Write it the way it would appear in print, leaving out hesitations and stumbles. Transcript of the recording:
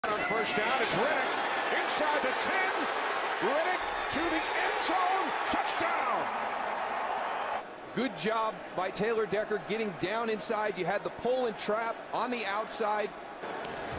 On first down, it's Riddick inside the 10. Riddick to the end zone. Touchdown. Good job by Taylor Decker getting down inside. You had the pull and trap on the outside.